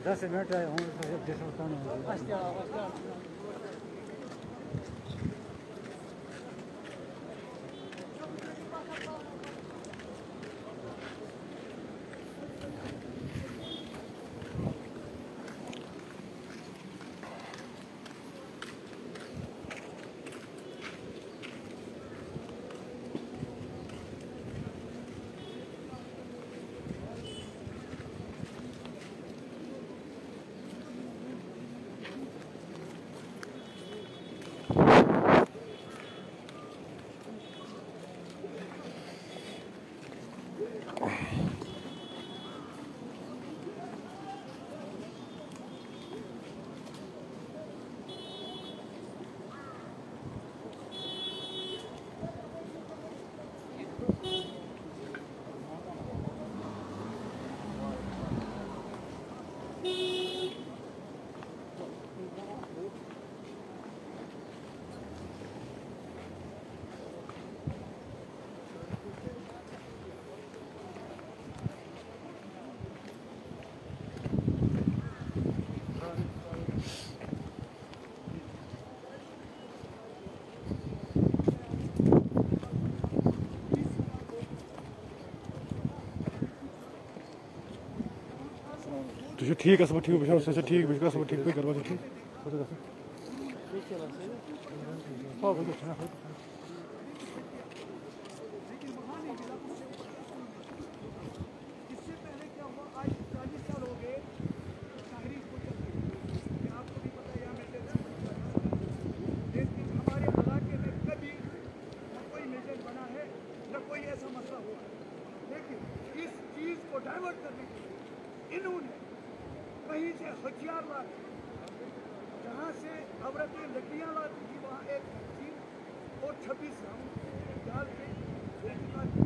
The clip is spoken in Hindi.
10 मिनट है हूँ तो ठीक है सब ठीक है से ठीक बिल्कुल सब ठीक पे करवा दो ठीक हो तो हां वो तो ना इससे पहले क्या हुआ आज 40 साल हो गए शाहरी को चलते आपको भी पता है लेकिन हमारे इलाके में कभी न कोई मेजर बना है न कोई ऐसा मसला हुआ है लेकिन इस चीज़ को डाइवर्ट करने के लिए इन्होंने कहीं से हथियार ला जहाँ से औरतें लकड़ियाँ लाती थी वहाँ एक चीज और 26 राउंड डाल के